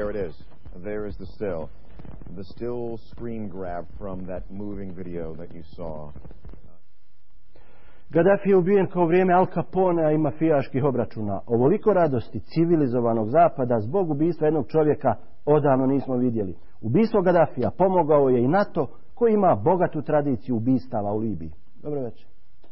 There it is. There is the still. The still screen grab from that moving video that you saw. Gaddafi je ubijen kao vrijeme Al Caponea i mafijaških obračuna. Ovoliko radosti civilizovanog zapada zbog ubistva jednog čovjeka odavno nismo vidjeli. Ubistvo Gaddafija pomogao je i NATO koji ima bogatu tradiciju ubistava u Libiji. Dobro večer.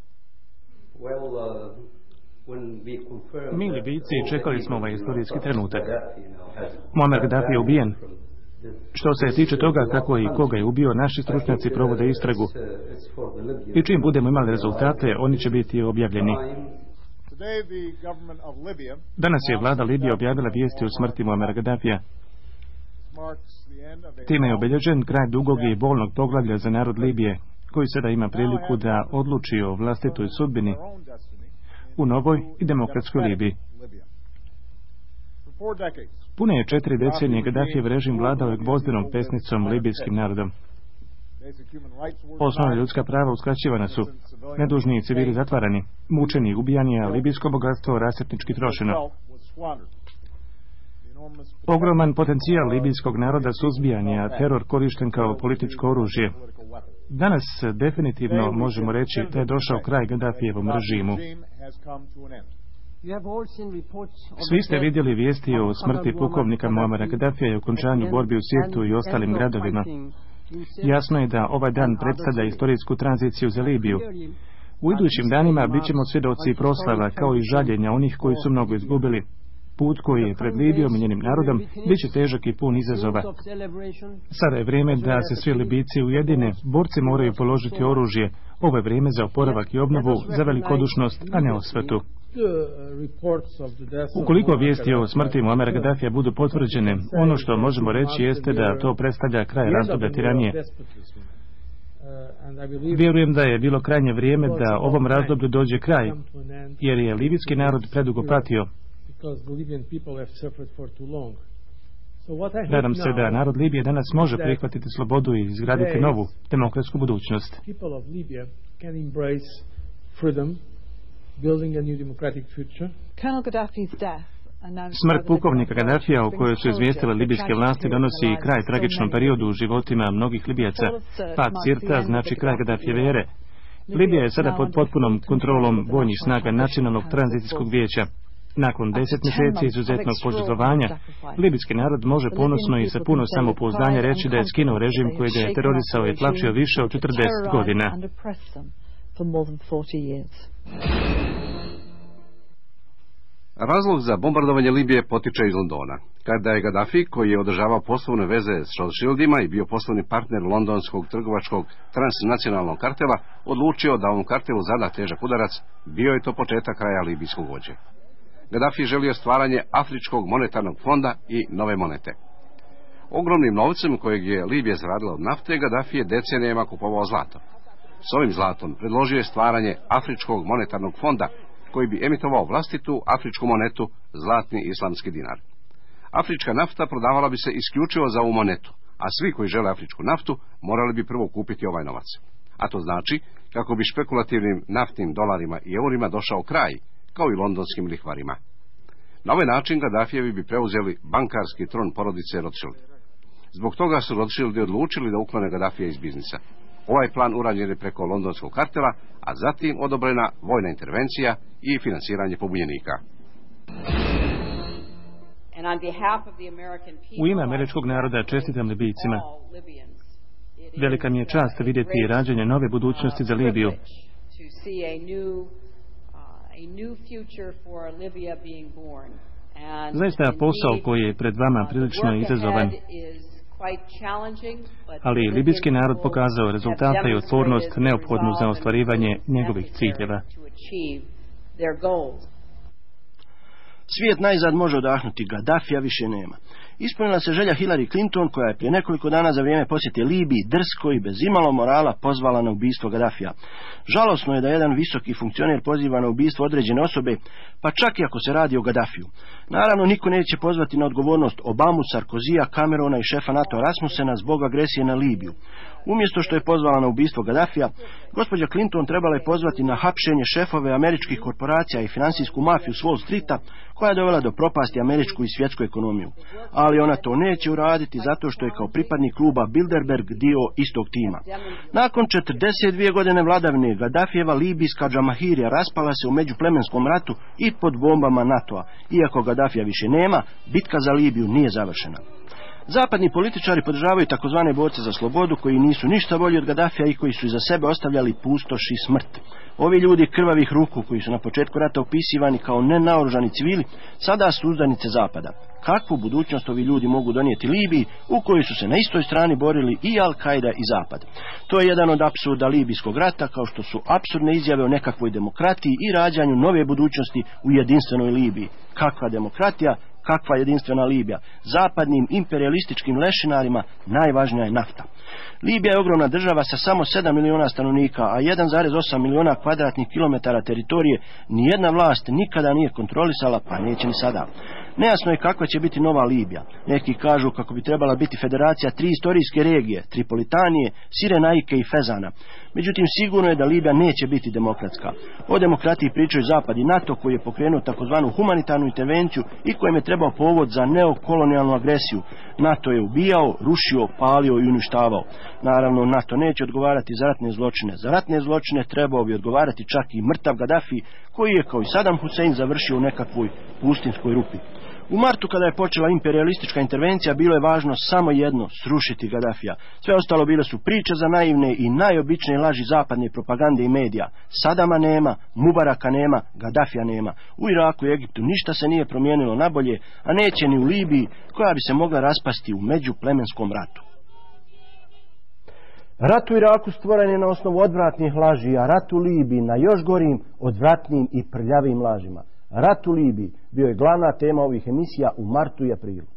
Mi Libijci čekali smo ovaj historijski trenutak. Muammar Gaddafi je ubijen. Što se tiče toga kako i koga je ubio, naši stručnjaci provode istragu. I čim budemo imali rezultate, oni će biti objavljeni. Danas je vlada Libije objavila vijesti o smrti Muammara Gaddafija. Time je obilježen kraj dugog i bolnog poglavlja za narod Libije, koji sada ima priliku da odluči o vlastitoj sudbini u novoj i demokratskoj Libiji. Pune je 4 decenije Gaddafijev režim vladao je gvozdenom pesnicom libijskim narodom. Osnovna ljudska prava uskraćivana su, nedužni civili zatvarani, mučeni i ubijani, a libijsko bogatstvo rasipnički trošeno. Ogroman potencijal libijskog naroda suzbijan je, a teror korišten kao političko oružje. Danas definitivno možemo reći da je došao kraj Gaddafijevom režimu. Svi ste vidjeli vijesti o smrti pukovnika Muammara Gaddafija i okončanju borbi u Sirtu i ostalim gradovima. Jasno je da ovaj dan predstavlja istorijsku tranziciju za Libiju. U idućim danima bit ćemo svjedoci proslava kao i žaljenja onih koji su mnogo izgubili. Put koji je pred Libijom i njenim narodom bit će težak i pun izazova. Sada je vrijeme da se svi Libijci ujedine, borci moraju položiti oružje. Ovo je vrijeme za oporavak i obnovu, za velikodušnost, a ne osvetu. Ukoliko vijesti o smrti Muammara Gaddafija budu potvrđene, ono što možemo reći jeste da to predstavlja kraj razdoblja tiranije. Vjerujem da je bilo krajnje vrijeme da ovom razdoblju dođe kraj, jer je libijski narod predugo patio. Nadam se da narod Libije danas može prihvatiti slobodu i izgraditi novu, demokratsku budućnost. Smrt pukovnika Gaddafija, o kojoj su izvijestile libijske vlasti, donosi kraj tragičnom periodu u životima mnogih Libijaca. Pad Sirta znači kraj Gaddafijeve ere. Libija je sada pod potpunom kontrolom vojnih snaga Nacionalnog tranzicijskog vijeća. Nakon 10 mjeseci izuzetnog požrtvovanja, libijski narod može ponosno i sa puno samopouzdanja reći da je skinuo režim koji ga je terorisao i tlačio više od 40 godina. Razlog za bombardovanje Libije potiče iz Londona. Kada je Gaddafi, koji je održavao poslovne veze s Rothschildima i bio poslovni partner londonskog trgovačkog transnacionalnog kartela, odlučio da ovom kartelu zada težak udarac, bio je to početak kraja libijskog vođe. Gaddafi želio stvaranje Afričkog monetarnog fonda i nove monete. Ogromnim novcem kojeg je Libija zaradila od nafte, Gaddafi je decenijama kupovao zlato. S ovim zlatom predložio je stvaranje Afričkog monetarnog fonda, koji bi emitovao vlastitu afričku monetu, zlatni islamski dinar. Afrička nafta prodavala bi se isključivo za ovu monetu, a svi koji žele afričku naftu morali bi prvo kupiti ovaj novac. A to znači kako bi špekulativnim naftnim dolarima i eurima došao kraj, kao i londonskim lihvarima. Na ovaj način Gaddafijevi bi preuzeli bankarski tron porodice Rothschild. Zbog toga su Rothschildi odlučili da uklone Gaddafija iz biznisa. Ovaj plan urađen je preko londonskog kartela, a zatim odobrena vojna intervencija i finansiranje pobunjenika. U ime američkog naroda čestitam Libijcima. Velika mi je čast vidjeti rađanje nove budućnosti za Libiju. Zaista posao koji je pred vama prilično izazovan, ali libijski narod pokazao rezultate i otpornost neophodnu za ostvarivanje njegovih ciljeva. Svijet najzad može odahnuti, Gaddafija više nema. Ispunila se želja Hillary Clinton, koja je prije nekoliko dana za vrijeme posjete Libiji drsko i bez imalo morala pozvala na ubistvo Gaddafija. Žalosno je da jedan visoki funkcioner poziva na ubistvo određene osobe, pa čak i ako se radi o Gaddafiju. Naravno, niko neće pozvati na odgovornost Obamu, Sarkozija, Camerona i šefa NATO Rasmussena zbog agresije na Libiju. Umjesto što je pozvala na ubistvo Gadafija, gospođa Clinton trebala je pozvati na hapšenje šefove američkih korporacija i finansijsku mafiju s Wall Streeta, koja je dovela do propasti američku i svjetsku ekonomiju. Ali ona to neće uraditi zato što je kao pripadnik kluba Bilderberg dio istog tima. Nakon 42 godine vladavine, Gadafijeva libijska džamahirija raspala se u međuplemenskom ratu i pod bombama NATO-a. Iako Gadafija više nema, bitka za Libiju nije završena. Zapadni političari podržavaju takozvane borce za slobodu, koji nisu ništa bolji od Gadafija i koji su iza sebe ostavljali pustoš i smrt. Ovi ljudi krvavih ruku, koji su na početku rata opisivani kao nenaoružani civili, sada su uzdanice Zapada. Kakvu budućnost ovi ljudi mogu donijeti Libiji, u kojoj su se na istoj strani borili i Al-Kaida i Zapad? To je jedan od apsurda libijskog rata, kao što su apsurdne izjave o nekakvoj demokratiji i rađanju nove budućnosti u jedinstvenoj Libiji. Kakva demokratija, kakva jedinstvena Libija? Zapadnim imperialističkim lešinarima najvažnija je nafta. Libija je ogromna država sa samo 7 miliona stanovnika, a 1,8 miliona kvadratnih kilometara teritorije nijedna vlast nikada nije kontrolisala, pa neće ni sada. Nejasno je kakva će biti nova Libija. Neki kažu kako bi trebala biti federacija 3 istorijske regije, Tripolitanije, Sirenaike i Fezana. Međutim, sigurno je da Libija neće biti demokratska. O demokratiji pričaju Zapad i NATO, koji je pokrenuo takozvanu humanitarnu intervenciju i kojem je trebao povod za neokolonijalnu agresiju. NATO je ubijao, rušio, palio i uništavao. Naravno, NATO neće odgovarati za ratne zločine. Za ratne zločine trebao bi odgovarati čak i mrtav Gaddafi, koji je kao i Saddam Hussein završio u nekakvoj pustinskoj rupi. U martu, kada je počela imperialistička intervencija, bilo je važno samo jedno, srušiti Gaddafija. Sve ostalo bile su priče za naivne i najobičnije laži zapadne propagande i medija. Sadama nema, Mubaraka nema, Gaddafija nema. U Iraku i Egiptu ništa se nije promijenilo nabolje, a neće ni u Libiji, koja bi se mogla raspasti u međuplemenskom ratu. Rat u Iraku stvoren je na osnovu odvratnih laži, a rat u Libiji na još gorim, odvratnim i prljavim lažima. Rat u Libiji bio je glavna tema ovih emisija u martu i aprilu.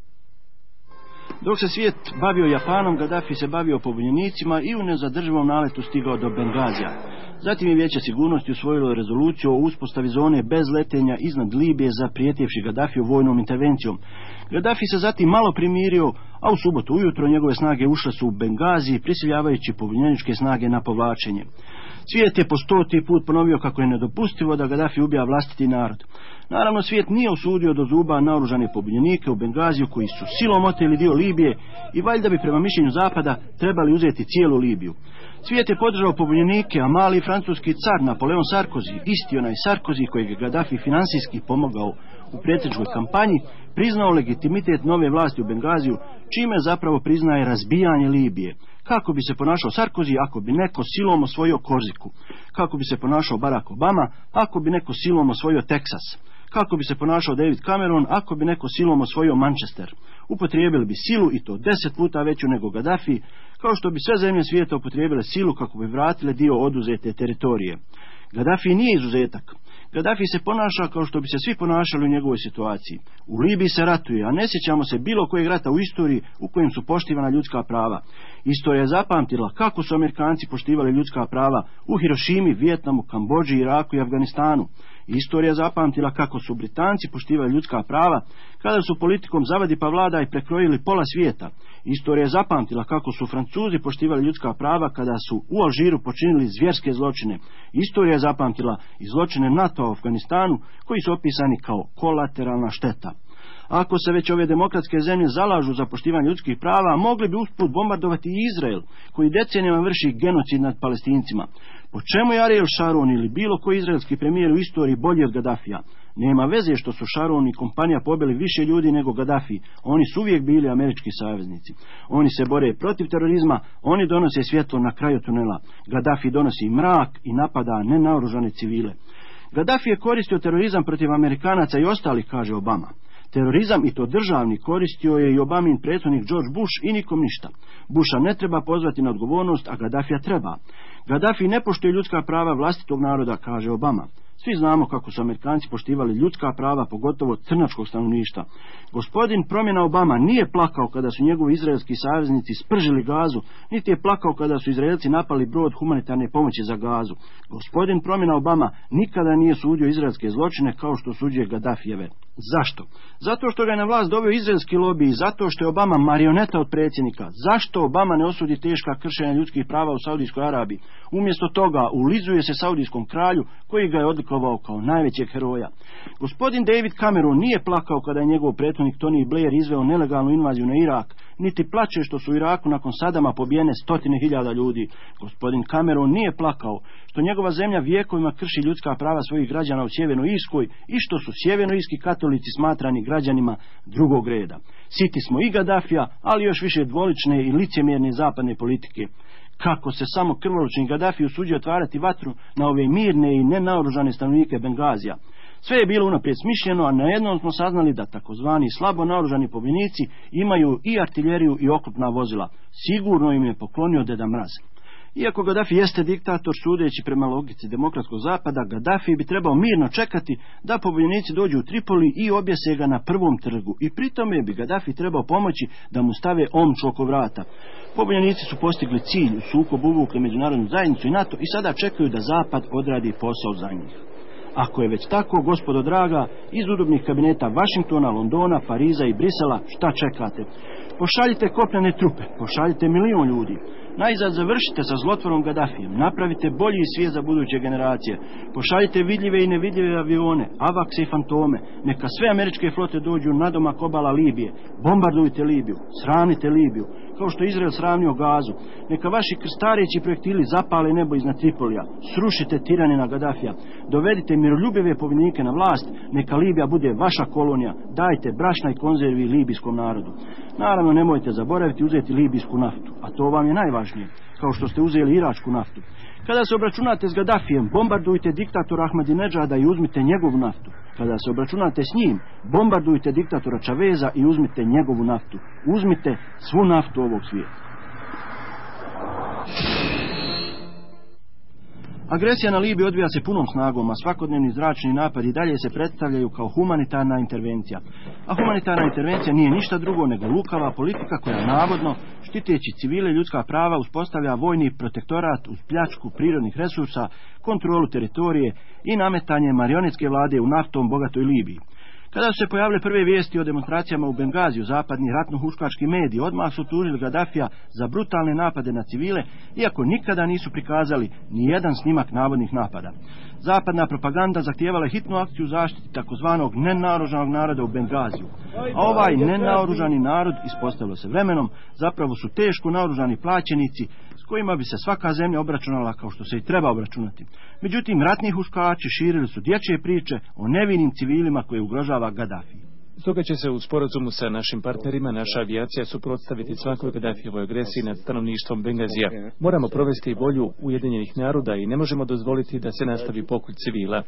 Dok se svijet bavio Japanom, Gaddafi se bavio pobunjenicima i u nezadrživom naletu stigao do Bengazija. Zatim je Vijeće sigurnosti usvojilo rezoluciju o uspostavi zone bez letenja iznad Libije, zaprijetivši Gaddafiju vojnom intervencijom. Gaddafi se zatim malo primirio, a u subotu ujutro njegove snage ušle su u Bengaziji, prisiljavajući pobunjeničke snage na povlačenje. Svijet je po 100. put ponovio kako je nedopustivo da Gaddafi ubija vlastiti narod. Naravno, svijet nije osudio do zuba naoružane pobunjenike u Bengaziju, koji su silom oteli dio Libije i valjda bi prema mišljenju Zapada trebali uzeti cijelu Libiju. Svijet je podržao pobunjenike, a mali francuski car Napoleon Sarkozy, isti onaj Sarkozy kojeg je Gaddafi finansijski pomogao u predsjedničkoj kampanji, priznao legitimitet nove vlasti u Bengaziju, čime zapravo priznaje razbijanje Libije. Kako bi se ponašao Sarkozy ako bi neko silom osvojio Korziku? Kako bi se ponašao Barack Obama ako bi neko silom osvojio Teksas? Kako bi se ponašao David Cameron ako bi neko silom osvojio Manchester? Upotrijebili bi silu, i to 10 puta veću nego Gaddafi, kao što bi sve zemlje svijeta upotrijebile silu kako bi vratile dio oduzete teritorije. Gaddafi nije izuzetak. Gaddafi se ponaša kao što bi se svi ponašali u njegovoj situaciji. U Libiji se ratuje, a ne sjećamo se bilo kojeg rata u istoriji u kojem su poštivana ljudska prava. Istorija je zapamtila kako su Amerikanci poštivali ljudska prava u Hirošimi, Vijetnamu, Kambodži, Iraku i Afganistanu. Istorija zapamtila kako su Britanci poštivali ljudska prava kada su politikom zavadi pa vlada i prekrojili pola svijeta. Istorija je zapamtila kako su Francuzi poštivali ljudska prava kada su u Alžiru počinili zvjerske zločine. Istorija je zapamtila i zločine NATO u Afganistanu, koji su opisani kao kolateralna šteta. Ako se već ove demokratske zemlje zalažu za poštivanje ljudskih prava, mogli bi usput bombardovati i Izrael, koji decenijama vrši genocid nad Palestincima. Po čemu je Ariel Sharon ili bilo koji izraelski premijer u istoriji bolji od Gaddafija? Nema veze što su Sharon i kompanija pobili više ljudi nego Gaddafi. Oni su uvijek bili američki saveznici. Oni se bore protiv terorizma, oni donose svjetlo na kraju tunela. Gaddafi donosi mrak i napada nenaoružane civile. Gaddafi je koristio terorizam protiv Amerikanaca i ostalih, kaže Obama. Terorizam, i to državni, koristio je i Obamin predsjednik George Bush i nikom ništa. Busha ne treba pozvati na odgovornost, a Gaddafija treba. Gaddafi ne poštuje ljudska prava vlastitog naroda, kaže Obama. Svi znamo kako su Amerikanci poštivali ljudska prava, pogotovo crnačkog stanovništva. Gospodin promjena Obama nije plakao kada su njegovi izraelski saveznici spržili Gazu, niti je plakao kada su Izraelci napali brod humanitarne pomoći za Gazu. Gospodin promjena Obama nikada nije sudio izraelske zločine kao što suđuje Gaddafijeve. Zašto? Zato što ga je na vlast doveo izraelski lobij i zato što je Obama marioneta od predsjednika. Zašto Obama ne osudi teška kršenja ljudskih prava u Saudijskoj Arabiji? Umjesto toga ulizuje se saudijskom kralju koji ga je odlikovao kao najvećeg heroja. Gospodin David Cameron nije plakao kada je njegov prethodnik Tony Blair izveo nelegalnu invaziju na Irak, niti plače što su u Iraku nakon Sadama pobijene 100.000 ljudi. Gospodin Cameron nije plakao što njegova zemlja vijekovima krši ljudska prava svojih građana u Sjevernoj Irskoj i što su sjevernoirski katolici smatrani građanima drugog reda. Siti smo i Gaddafija, ali još više dvolične i licemjerne zapadne politike. Kako se samo krvoločni Gaddafi usuđuje otvarati vatru na ove mirne i nenaoružane stanovnike Bengazija. Sve je bilo unaprijed smišljeno, a najednom smo saznali da takozvani slabo naoružani pobunjenici imaju i artiljeriju i oklopna vozila. Sigurno im je poklonio Deda Mraz. Iako Gaddafi jeste diktator, sudeći prema logici demokratskog zapada, Gaddafi bi trebao mirno čekati da pobunjenici dođu u Tripoli i objese ga na prvom trgu. I pritome bi Gaddafi trebao pomoći da mu stave omču oko vrata. Pobunjenici su postigli cilj, u sukob uvukli međunarodnu zajednicu i NATO i sada čekaju da Zapad odradi posao za njih. Ako je već tako, gospodo draga, iz udobnih kabineta Vašingtona, Londona, Pariza i Brisela, šta čekate? Pošaljite kopnene trupe, pošaljite 1 milion ljudi. Najzad završite sa zlotvorom Gaddafijem, napravite bolji svijet za buduće generacije. Pošaljite vidljive i nevidljive avione, avakse i fantome. Neka sve američke flote dođu nadomak obala Libije. Bombardujte Libiju, sravnite Libiju, kao što je Izrael sravnio Gazu. Neka vaši krstareći projektili zapale nebo iznad Tripolija. Srušite tiranina Gaddafija. Dovedite miroljubive pobjednike na vlast. Neka Libija bude vaša kolonija. Dajte brašna i konzervi libijskom narodu. Naravno, nemojte zaboraviti uzeti libijsku naftu, a to vam je najvažnije, kao što ste uzeli iračku naftu. Kada se obračunate s Gaddafijem, bombardujte diktatora Ahmadinedžada i uzmite njegovu naftu. Kada se obračunate s njim, bombardujte diktatora Chaveza i uzmite njegovu naftu. Uzmite svu naftu ovog svijeta. Agresija na Libiju odvija se punom snagom, a svakodnevni zračni napadi dalje se predstavljaju kao humanitarna intervencija. A humanitarna intervencija nije ništa drugo nego lukava politika koja navodno, štiteći civile ljudska prava, uspostavlja vojni protektorat uz pljačku prirodnih resursa, kontrolu teritorije i nametanje marionetske vlade u naftom bogatoj Libiji. Kada su se pojavile prve vijesti o demonstracijama u Bengaziju, zapadni ratno-huškački mediji odmah su tužili Gaddafija za brutalne napade na civile, iako nikada nisu prikazali ni jedan snimak navodnih napada. Zapadna propaganda zahtijevala hitnu akciju zaštiti takozvanog nenaoružanog naroda u Bengaziju. A ovaj nenaoružani narod, ispostavilo se vremenom, zapravo su teško naoružani plaćenici s kojima bi se svaka zemlja obračunala kao što se i treba obračunati. Međutim, ratni huškači širili su dječje priče o nevinim civilima koje ugrožava Gaddafi. Stoga će se u sporazumu sa našim partnerima naša avijacija suprotstaviti svakoj Gaddafijevoj agresiji nad stanovništvom Bengazija. Moramo provesti volju Ujedinjenih naroda i ne možemo dozvoliti da se nastavi pokolj civila.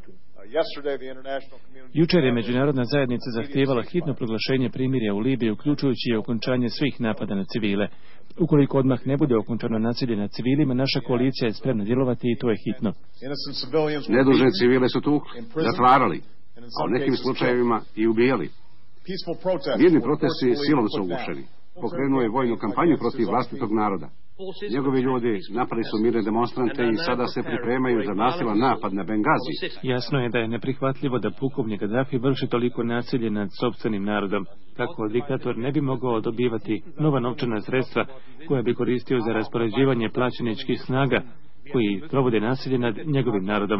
Jučer je međunarodna zajednica zahtijevala hitno proglašenje primirja u Libiji, uključujući i okončanje svih napada na civile. Ukoliko odmah ne bude okončano nasilje nad civilima, naša koalicija je spremna djelovati i to je hitno. Nedužne civile su tukli, zatvarali, a u nekim slučajevima i ubijali. Mirni protesti silom su ugušeni. Pokrenuo je vojnu kampanju protiv vlastitog naroda. Njegovi ljudi napali su mirne demonstrante i sada se pripremaju za nasilan napad na Bengazi. Jasno je da je neprihvatljivo da pukovnik Gaddafi vrši toliko nasilje nad sopstvenim narodom. Kako diktator ne bi mogao dobivati nova novčana sredstva koja bi koristio za raspoređivanje plaćeničkih snaga koji provode nasilje nad njegovim narodom.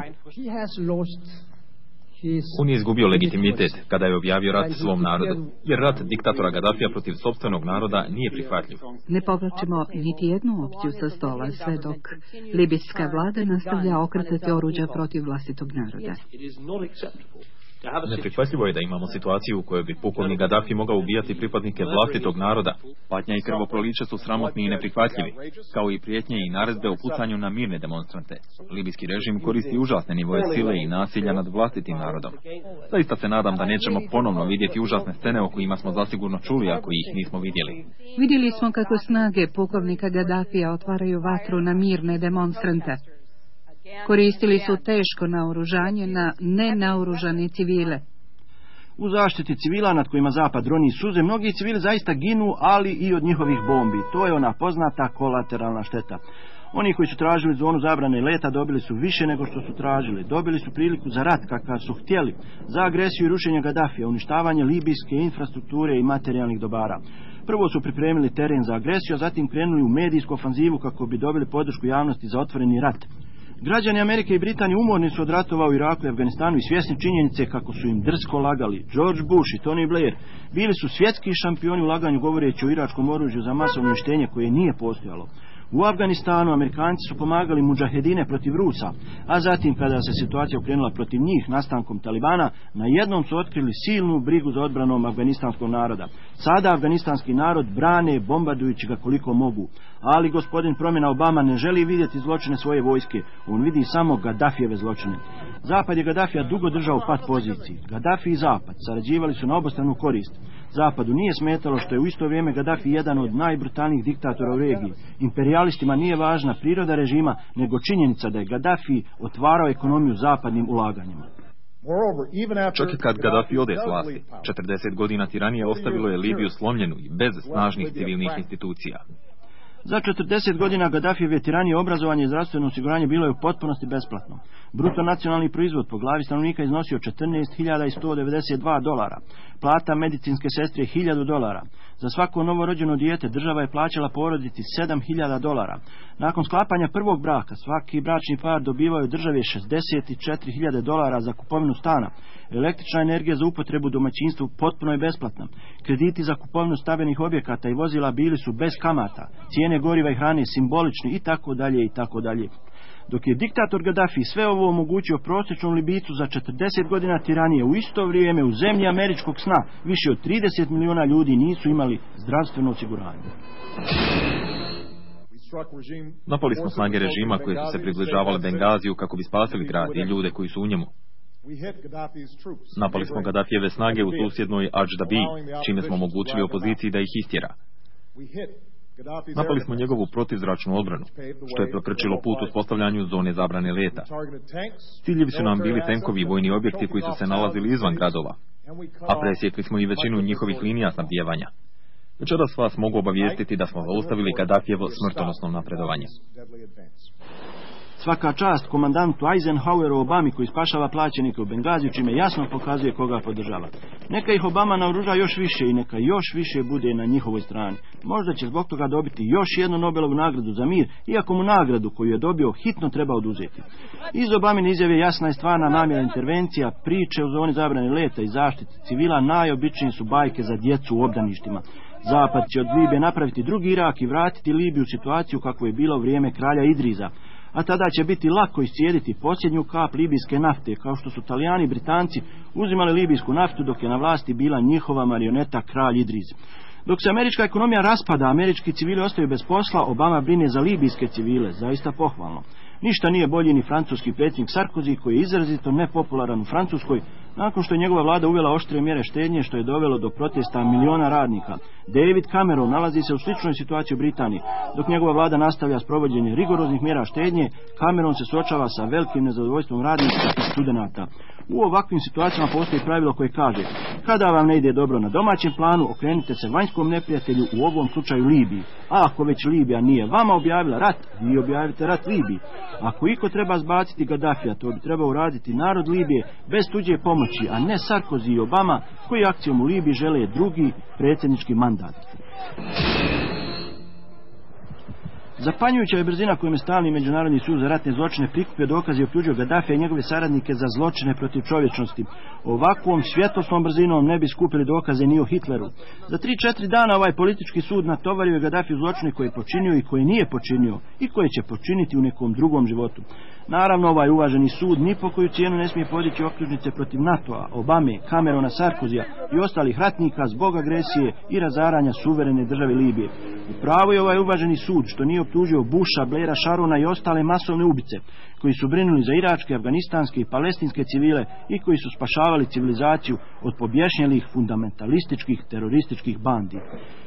On je izgubio legitimitet kada je objavio rat svom narodu, jer rat diktatora Gaddafija protiv sopstvenog naroda nije prihvatljiv. Ne povlačimo niti jednu opciju sa stola, sve dok libijska vlada nastavlja okretati oruđa protiv vlastitog naroda. Neprihvatljivo je da imamo situaciju u kojoj bi pukovnik Gaddafi mogao ubijati pripadnike vlastitog naroda. Patnja i krvoproliće su sramotni i neprihvatljivi, kao i prijetnje i naredbe o pucanju na mirne demonstrante. Libijski režim koristi užasne nivoje sile i nasilja nad vlastitim narodom. Zaista se nadam da nećemo ponovno vidjeti užasne scene o kojima smo zasigurno čuli ako ih nismo vidjeli. Vidjeli smo kako snage pukovnika Gaddafija otvaraju vatru na mirne demonstrante. Koristili su teško naoružanje na nenaoružane civile. U zaštiti civila nad kojima Zapad roni suze, mnogi civili zaista ginu, ali i od njihovih bombi. To je ona poznata kolateralna šteta. Oni koji su tražili zonu zabrane leta dobili su više nego što su tražili. Dobili su priliku za rat kakav su htjeli, za agresiju i rušenje Gadafija, uništavanje libijske infrastrukture i materijalnih dobara. Prvo su pripremili teren za agresiju, a zatim krenuli u medijsku ofanzivu kako bi dobili podršku javnosti za otvoreni rat. Građani Amerike i Britanije umorni su od ratova u Iraku i Afganistanu i svjesni činjenice kako su im drsko lagali. George Bush i Tony Blair bili su svjetski šampioni u laganju govoreći o iračkom oružju za masovno uništenje koje nije postojalo. U Afganistanu Amerikanci su pomagali mudžahedine protiv Rusa, a zatim kada se situacija okrenula protiv njih nastankom Talibana, na jednom su otkrili silnu brigu za odbranom afganistanskog naroda. Sada afganistanski narod brane bombardujući ga koliko mogu, ali gospodin promjena Obama ne želi vidjeti zločine svoje vojske, on vidi samo Gaddafijeve zločine. Zapad je Gaddafija dugo držao u pat poziciji. Gaddafi i Zapad sarađivali su na obostranu korist. Zapadu nije smetalo što je u isto vrijeme Gaddafi jedan od najbrutalnijih diktatora u regiji. Imperialistima nije važna priroda režima, nego činjenica da je Gaddafi otvarao ekonomiju zapadnim ulaganjima. Čak i kad Gaddafi ode s vlasti, 40 godina tiranije ostavilo je Libiju slomljenu i bez snažnih civilnih institucija. Za 40 godina Gaddafijeve tiranije obrazovanje i zdravstveno osiguranje bilo je u potpunosti besplatno. Bruto nacionalni proizvod po glavi stanovnika iznosio $14.192. Plata medicinske sestre $1.000. Za svako novorođeno dijete država je plaćala porodici $7.000. Nakon sklapanja prvog braka svaki bračni par dobivao od države $64.000 za kupovinu stana. Električna energija za upotrebu domaćinstvu potpuno je besplatna. Krediti za kupovinu stambenih objekata i vozila bili su bez kamata. Cijene goriva i hrane simbolične i tako dalje i tako dalje. Dok je diktator Gaddafi sve ovo omogućio prosječnom Libijcu za 40 godina tiranije, u isto vrijeme u zemlji američkog sna više od 30 milijuna ljudi nisu imali zdravstveno osiguranje. Napali smo snage režima koje su se približavale Bengaziju kako bi spasili grad i ljude koji su u njemu. Napali smo Gaddafijeve snage u susjednoj Adždabi, čime smo omogućili opoziciji da ih istjera. Napali smo njegovu protivzračnu odbranu, što je preprečilo put uspostavljanju zone zabrane leta. Ciljevi su nam bili tenkovi i vojni objekti koji su se nalazili izvan gradova, a presjekli smo i većinu njihovih linija snabdijevanja. Večeras vas mogu obavijestiti da smo zaustavili Gaddafijevo smrtonosno napredovanje. Svaka čast komandantu Eisenhoweru Obami koji spašava plaćenike u Bengaziju, čime jasno pokazuje koga podržava. Neka ih Obama naoruža još više i neka još više bude na njihovoj strani. Možda će zbog toga dobiti još jednu Nobelovu nagradu za mir, iako mu nagradu koju je dobio hitno treba oduzeti. Iz Obamine izjave jasna je stvarna namjera intervencija, priče o zoni zabrane leta i zaštiti civila najobičnije su bajke za djecu u obdaništima. Zapad će od Libije napraviti drugi Irak i vratiti Libiju u situaciju kako je bilo vrijeme kralja Idriza. A tada će biti lako iscijediti posljednju kap libijske nafte, kao što su Talijani i Britanci uzimali libijsku naftu dok je na vlasti bila njihova marioneta kralj Idriz. Dok se američka ekonomija raspada, američki civili ostaju bez posla, Obama brine za libijske civile, zaista pohvalno. Ništa nije bolji ni francuski predsjednik Sarkozy, koji je izrazito nepopularan u Francuskoj, nakon što je njegova vlada uvela oštre mjere štednje, što je dovelo do protesta miliona radnika. David Cameron nalazi se u sličnoj situaciji u Britaniji. Dok njegova vlada nastavlja s provođenjem rigoroznih mjera štednje, Cameron se suočava sa velikim nezadovoljstvom radnika i studenata. U ovakvim situacijama postoji pravilo koje kaže: kada vam ne ide dobro na domaćem planu, okrenite se vanjskom neprijatelju, u ovom slučaju Libiji. A ako već Libija nije vama objavila rat, vi objavite rat Libiji. Ako iko treba zbaciti Gaddafija, to bi trebao uraditi narod Libije bez tuđe pomoći, a ne Sarkozy i Obama, koji akcijom u Libiji žele drugi predsjednički mandat. Zapanjujuća je brzina kojom je stalni međunarodni sud za ratne zločine prikupio dokaze i optužio Gaddafija i njegove saradnike za zločine protiv čovječnosti. Ovakvom svjetlosnom brzinom ne bi skupili dokaze ni o Hitleru. Za 3-4 dana ovaj politički sud natovario je Gaddafiju zločine koje je počinio i koje nije počinio i koje će počiniti u nekom drugom životu. Naravno, ovaj uvaženi sud ni po koju cijenu ne smije podići optužnice protiv NATO-a, Obame, Camerona, Sarkozija i ostalih ratnika zbog agresije i razaranja suverene države Libije. Upravo je ovaj uvaženi sud što nije optužio Busha, Blaira, Sharona i ostale masovne ubice koji su brinuli za iračke, afganistanske i palestinske civile i koji su spašavali civilizaciju od pobješnjelih fundamentalističkih terorističkih bandi.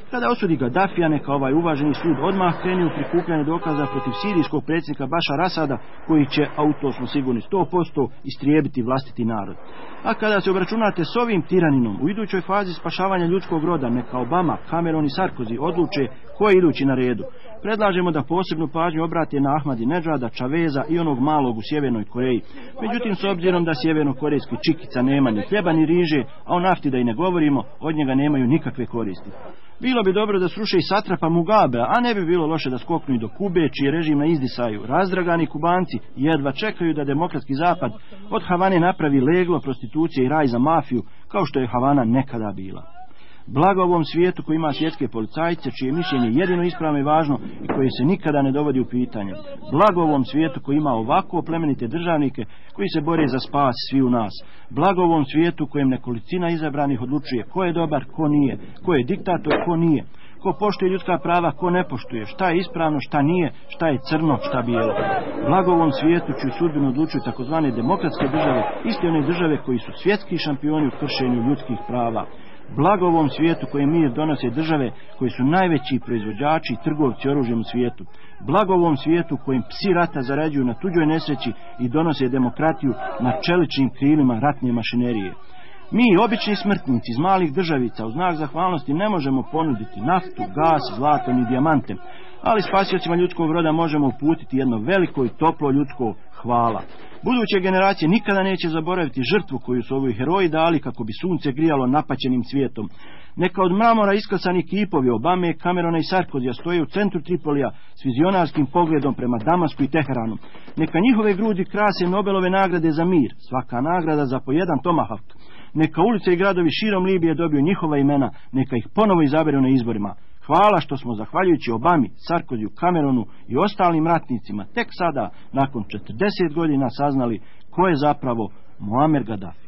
Kada osudi Gadafija, neka ovaj uvaženi sud odmah krene u prikupljanje dokaza protiv sirijskog predsjednika Bašara Asada, koji će, a u to smo sigurni 100%, istrijebiti vlastiti narod. A kada se obračunate s ovim tiraninom, u idućoj fazi spašavanja ljudskog roda, neka Obama, Cameron i Sarkozy odluče ko je idući na redu. Predlažemo da posebnu pažnju obrate na Ahmadinedžada, Čaveza i onog malog u Sjevernoj Koreji. Međutim, s obzirom da sjevernokorejski čikica nema ni hljeba ni riže, a o nafti da i ne govorimo, od njega nemaju nikakve koristi. Bilo bi dobro da sruše i satrapa Mugabe, a ne bi bilo loše da skoknu i do Kube, čiji je režim na izdisaju. Razdragani Kubanci jedva čekaju da demokratski zapad od Havane napravi leglo prostitucije i raj za mafiju, kao što je Havana nekada bila. Blago ovom svijetu koji ima svjetske policajce, čije mišljenje jedino ispravno i važno i koje se nikada ne dovodi u pitanje. Blago ovom svijetu koji ima ovako plemenite državnike koji se bore za spas svi u nas. Blago ovom svijetu kojem nekolicina izabranih odlučuje ko je dobar, ko nije, ko je diktator, ko nije, ko poštuje ljudska prava, ko ne poštuje, šta je ispravno, šta nije, šta je crno, šta bijelo. Blago ovom svijetu čiju sudbinu odlučuju takozvane demokratske države, iste one države koji su svjetski šampioni u kršenju ljudskih prava. Blago ovom svijetu kojem mir donose države koji su najveći proizvođači i trgovci oružjem u svijetu. Blago ovom svijetu kojim psi rata zarađuju na tuđoj nesreći i donose demokratiju na čeličnim krilima ratne mašinerije. Mi, obični smrtnici iz malih državica, u znak zahvalnosti ne možemo ponuditi naftu, gas, zlato ni dijamante, ali spasiocima ljudskog roda možemo uputiti jedno veliko i toplo ljudsko hvala. Buduće generacije nikada neće zaboraviti žrtvu koju su ovi heroji dali kako bi sunce grijalo napaćenim svijetom. Neka od mramora isklasani kipovi Obame, Camerona i Sarkozija stoje u centru Tripolija s vizionarskim pogledom prema Damasku i Teheranu. Neka njihove grudi krase Nobelove nagrade za mir, svaka nagrada za po jedan tomahawk. Neka ulice i gradovi širom Libije dobiju njihova imena, neka ih ponovo izaberu na izborima. Hvala što smo, zahvaljujući Obami, Sarkoziju, Cameronu i ostalim ratnicima, tek sada, nakon 40 godina, saznali ko je zapravo Muamer Gaddafi.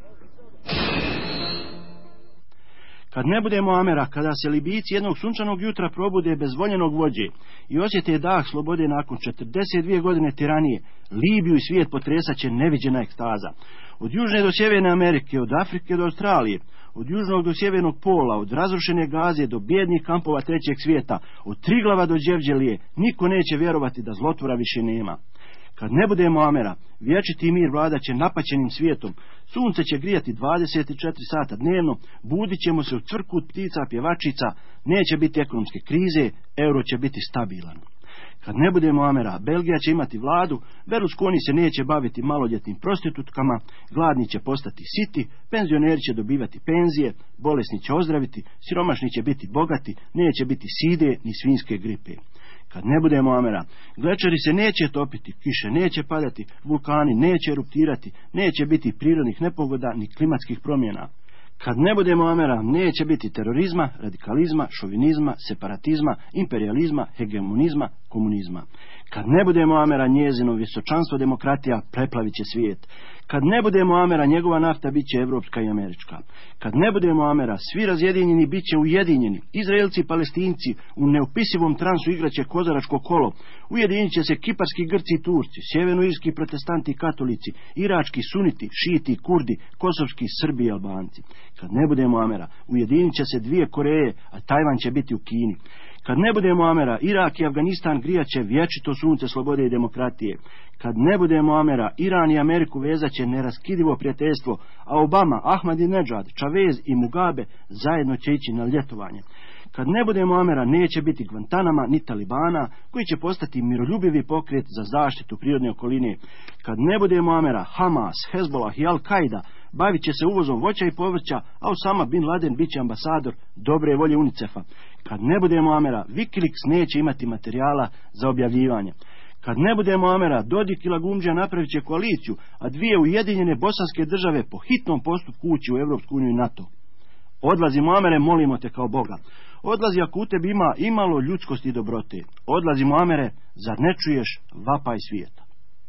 Kad ne bude Muamera, kada se Libijci jednog sunčanog jutra probude bez voljenog vođe i osjete dah slobode nakon 42 godine tiranije, Libiju i svijet potresaće neviđena ekstaza. Od južne do sjeverne Amerike, od Afrike do Australije, od južnog do sjevernog pola, od razrušene Gaze do bijednih kampova trećeg svijeta, od Triglava do Đevđelije, niko neće vjerovati da zlotvora više nema. Kad ne bude Muamera, vječiti mir vladat će napaćenim svijetom, sunce će grijati 24 sata dnevno, budit ćemo se u cvrkut ptica pjevačica, neće biti ekonomske krize, euro će biti stabilan. Kad ne bude Muamera, Belgija će imati vladu, Berlusconi se neće baviti maloljetnim prostitutkama, gladni će postati siti, penzioneri će dobivati penzije, bolesni će ozdraviti, siromašni će biti bogati, neće biti side ni svinjske gripe. Kad ne bude Muamera, glečeri se neće topiti, kiše neće padati, vulkani neće eruptirati, neće biti prirodnih nepogoda ni klimatskih promjena. Kad ne bude Muamera, neće biti terorizma, radikalizma, šovinizma, separatizma, imperializma, hegemonizma, komunizma. Kad ne bude Muamera, njezino visočanstvo demokratija preplavit će svijet. Kad ne bude Muamera, njegova nafta bit će evropska i američka. Kad ne bude Muamera, svi razjedinjeni bit će ujedinjeni. Izraelci i Palestinci u neopisivom transu igraće kozaračko kolo. Ujedinit će se kiparski Grci i Turci, sjevernoirski protestanti i katolici, irački suniti, šiti i kurdi, kosovski Srbi i Albanci. Kad ne bude Muamera, ujedinit će se dvije Koreje, a Tajvan će biti u Kini. Kad ne bude Muamera, Irak i Afganistan grijat će vječito sunce slobode i demokratije. Kad ne bude Muamera, Iran i Ameriku vezat će neraskidivo prijateljstvo, a Obama, Ahmadinedžad, Čavez i Mugabe zajedno će ići na ljetovanje. Kad ne bude Muamera, neće biti Guantanama ni Talibana, koji će postati miroljubivi pokret za zaštitu prirodne okoline. Kad ne bude Muamera, Hamas, Hezbollah i Al-Qaida bavit će se uvozom voća i povrća, a Osama bin Laden bit će ambasador dobre volje UNICEF-a. Kad ne bude Muamera, Wikileaks neće imati materijala za objavljivanje. Kad ne bude Muamera, Dodik i Lagumdžija napravit će koaliciju, a dvije ujedinjene bosanske države po hitnom postupku ući u Europsku uniju i NATO. Odlazi Muamere, molimo te kao Boga. Odlazi ako u tebi ima imalo ljudskosti i dobrote. Odlazi Muamere, zar ne čuješ vapaj svijeta?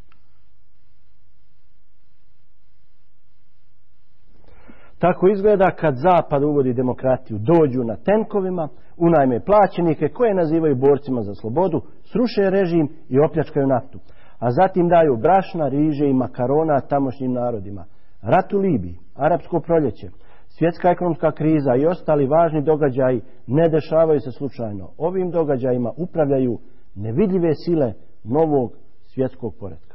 Tako izgleda kad Zapad uvodi demokratiju. Dođu na tenkovima, unajme plaćenike koje nazivaju borcima za slobodu, sruše režim i opljačkaju naftu. A zatim daju brašna, riže i makarona tamošnjim narodima. Rat u Libiji, arapsko proljeće, Svjetska ekonomska kriza i ostali važni događaji ne dešavaju se slučajno. Ovim događajima upravljaju nevidljive sile novog svjetskog poretka.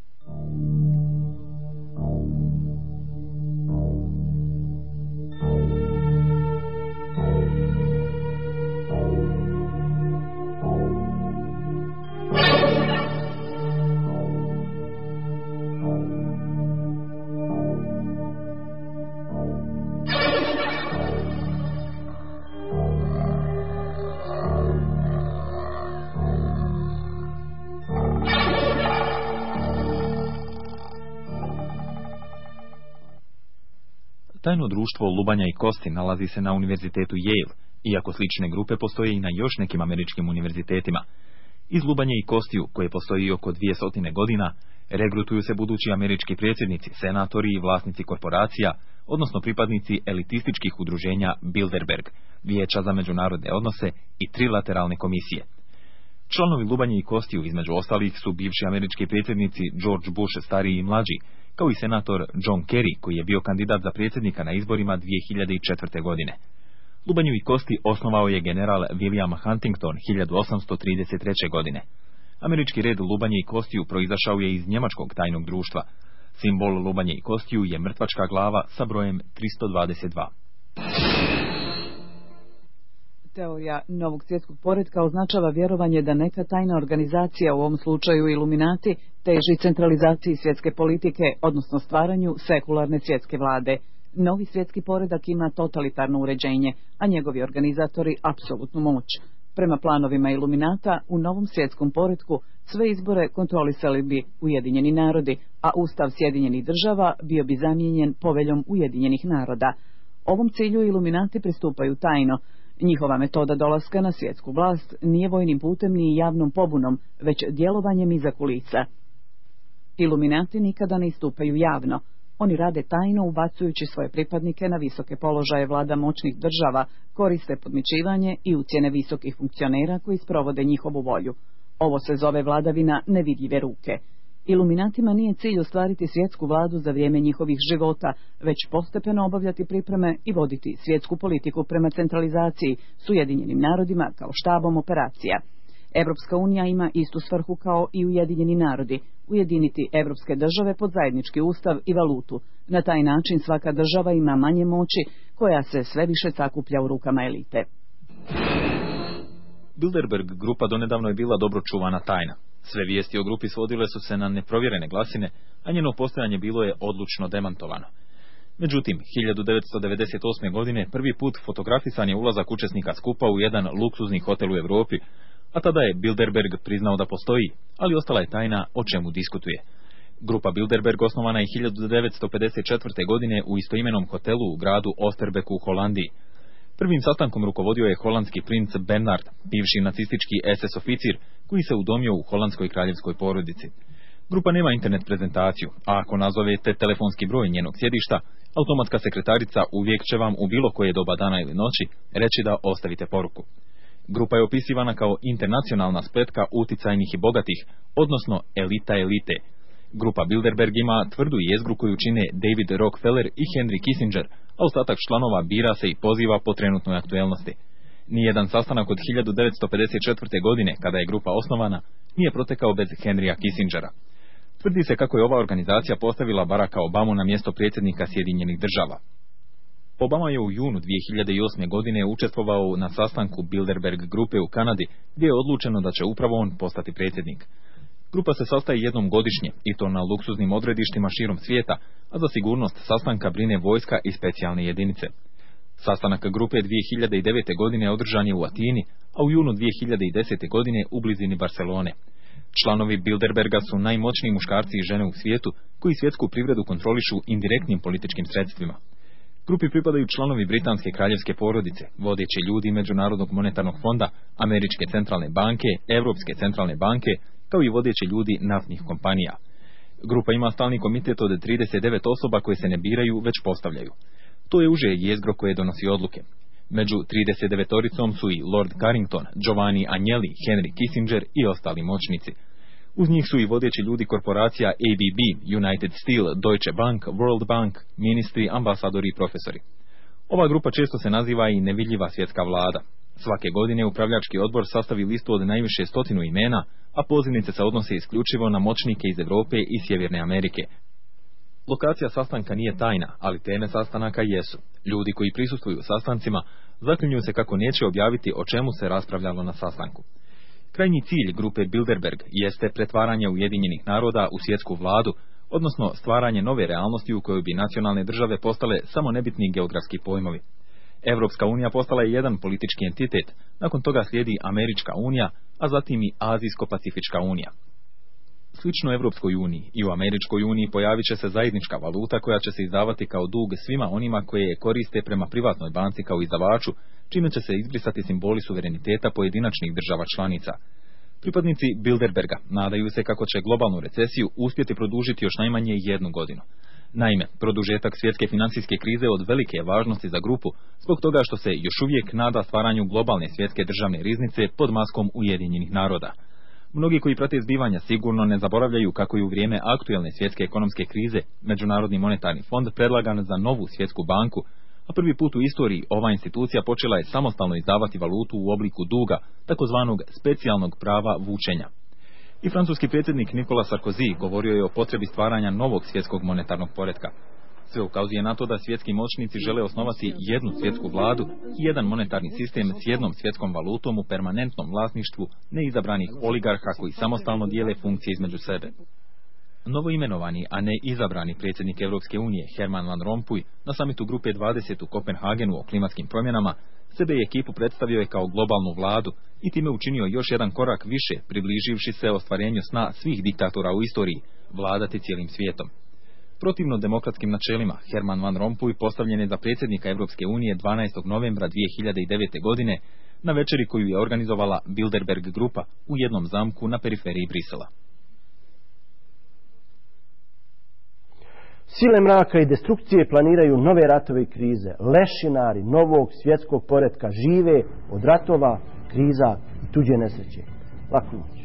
Tajno društvo lubanja i kosti nalazi se na univerzitetu Yale, iako slične grupe postoje i na još nekim američkim univerzitetima. Iz lubanja i kostiju, koje postoji oko 200 godina, regrutuju se budući američki predsjednici, senatori i vlasnici korporacija, odnosno pripadnici elitističkih udruženja Bilderberg, Vijeća za međunarodne odnose i trilateralne komisije. Članovi lubanja i kostiju, između ostalih, su bivši američki predsjednici George Bush stariji i mlađi, kao i senator John Kerry, koji je bio kandidat za predsjednika na izborima 2004. godine. Lubanju i kosti osnovao je general William Huntington 1833. godine. Američki red lubanje i kostiju proizašao je iz njemačkog tajnog društva. Simbol lubanje i kostiju je mrtvačka glava sa brojem 322. Teorija novog svjetskog poretka označava vjerovanje da neka tajna organizacija, u ovom slučaju Iluminati, teži centralizaciji svjetske politike, odnosno stvaranju sekularne svjetske vlade. Novi svjetski poredak ima totalitarno uređenje, a njegovi organizatori apsolutnu moć. Prema planovima Iluminata, u novom svjetskom poretku sve izbore kontrolisali bi Ujedinjeni narodi, a Ustav Sjedinjenih država bio bi zamijenjen poveljom Ujedinjenih naroda. Ovom cilju Iluminati pristupaju tajno. Njihova metoda dolaska na svjetsku vlast nije vojnim putem ni javnom pobunom, već djelovanjem iza kulisa. Iluminati nikada ne istupaju javno. Oni rade tajno, ubacujući svoje pripadnike na visoke položaje vlada moćnih država, koriste podmićivanje i ucjene visokih funkcionera koji sprovode njihovu volju. Ovo se zove vladavina nevidljive ruke. Iluminatima nije cilj ostvariti svjetsku vladu za vrijeme njihovih života, već postepeno obavljati pripreme i voditi svjetsku politiku prema centralizaciji s Ujedinjenim narodima kao štabom operacija. Evropska unija ima istu svrhu kao i Ujedinjeni narodi, ujediniti evropske države pod zajednički ustav i valutu. Na taj način svaka država ima manje moći, koja se sve više sakuplja u rukama elite. Bilderberg grupa donedavno je bila dobro čuvana tajna. Sve vijesti o grupi svodile su se na neprovjerene glasine, a njeno postojanje bilo je odlučno demantovano. Međutim, 1998. godine prvi put fotografisan je ulazak učesnika skupa u jedan luksuzni hotel u Europi, a tada je Bilderberg priznao da postoji, ali ostala je tajna o čemu diskutuje. Grupa Bilderberg osnovana je 1954. godine u istoimenom hotelu u gradu Oosterbeek u Holandiji. Prvim sastankom rukovodio je holandski princ Bernard, bivši nacistički SS oficir, koji se udomio u holandskoj kraljevskoj porodici. Grupa nema internet prezentaciju, a ako nazovete telefonski broj njenog sjedišta, automatska sekretarica uvijek će vam u bilo koje doba dana ili noći reći da ostavite poruku. Grupa je opisivana kao internacionalna spletka uticajnih i bogatih, odnosno elita elite. Grupa Bilderberg ima tvrdu jezgru koju čine David Rockefeller i Henry Kissinger, a ostatak članova bira se i poziva po trenutnoj aktuelnosti. Nijedan sastanak od 1954. godine, kada je grupa osnovana, nije protekao bez Henrya Kissingera. Tvrdi se kako je ova organizacija postavila Baracka Obamu na mjesto predsjednika Sjedinjenih država. Obama je u junu 2008. godine učestvovao na sastanku Bilderberg grupe u Kanadi, gdje je odlučeno da će upravo on postati predsjednik. Grupa se sastaje jednom godišnje, i to na luksuznim odredištima širom svijeta, a za sigurnost sastanka brine vojska i specijalne jedinice. Sastanak grupe 2009. godine održan je u Atini, a u junu 2010. godine u blizini Barcelone. Članovi Bilderberga su najmoćniji muškarci i žene u svijetu, koji svjetsku privredu kontrolišu indirektnim političkim sredstvima. Grupi pripadaju članovi britanske kraljevske porodice, vodeći ljudi Međunarodnog monetarnog fonda, Američke centralne banke, Europske centralne banke, kao i vodeći ljudi naftnih kompanija. Grupa ima stalni komitet od 39 osoba koje se ne biraju, već postavljaju. To je uže jezgro koje donosi odluke. Među 39-oricom su i Lord Carrington, Giovanni Agnelli, Henry Kissinger i ostali moćnici. Uz njih su i vodeći ljudi korporacija ABB, United Steel, Deutsche Bank, World Bank, ministri, ambasadori i profesori. Ova grupa često se naziva i nevidljiva svjetska vlada. Svake godine upravljački odbor sastavi listu od najviše 100 imena, a pozivnice se odnose isključivo na moćnike iz Europe i Sjeverne Amerike. Lokacija sastanka nije tajna, ali teme sastanaka jesu. Ljudi koji prisustvuju sastancima zaklinju se kako neće objaviti o čemu se raspravljalo na sastanku. Krajnji cilj grupe Bilderberg jeste pretvaranje Ujedinjenih naroda u svjetsku vladu, odnosno stvaranje nove realnosti u kojoj bi nacionalne države postale samo nebitni geografski pojmovi. Evropska unija postala je jedan politički entitet, nakon toga slijedi Američka unija, a zatim i Azijsko-Pacifička unija. Slično Evropskoj uniji i u Američkoj uniji pojavit će se zajednička valuta koja će se izdavati kao dug svima onima koje je koriste prema privatnoj banci kao izdavaču, čime će se izbrisati simboli suvereniteta pojedinačnih država članica. Pripadnici Bilderberga nadaju se kako će globalnu recesiju uspjeti produžiti još najmanje 1 godinu. Naime, produžetak svjetske financijske krize od velike je važnosti za grupu, zbog toga što se još uvijek nada stvaranju globalne svjetske državne riznice pod maskom Ujedinjenih naroda. Mnogi koji prate zbivanja sigurno ne zaboravljaju kako je u vrijeme aktuelne svjetske ekonomske krize Međunarodni monetarni fond predlagan za novu svjetsku banku, a prvi put u istoriji ova institucija počela je samostalno izdavati valutu u obliku duga, takozvanog specijalnog prava vučenja. I francuski predsjednik Nicolas Sarkozy govorio je o potrebi stvaranja novog svjetskog monetarnog poretka. Sve ukazuje na to da svjetski moćnici žele osnovati jednu svjetsku vladu i jedan monetarni sistem s jednom svjetskom valutom u permanentnom vlasništvu neizabranih oligarha koji samostalno dijele funkcije između sebe. Novo imenovani, a ne izabrani predsjednik Europske unije Herman Van Rompuy na samitu grupe 20 u Kopenhagenu o klimatskim promjenama sebe i ekipu predstavio je kao globalnu vladu i time učinio još jedan korak više, približivši se ostvarenju sna svih diktatora u istoriji, vladati cijelim svijetom. Protivno demokratskim načelima, Herman Van Rompuy postavljen je za predsjednika Europske unije 12. novembra 2009. godine na večeri koju je organizovala Bilderberg grupa u jednom zamku na periferiji Brisela. Sile mraka i destrukcije planiraju nove ratove i krize. Lešinari novog svjetskog poretka žive od ratova, kriza i tuđe nesreće. Laku noć.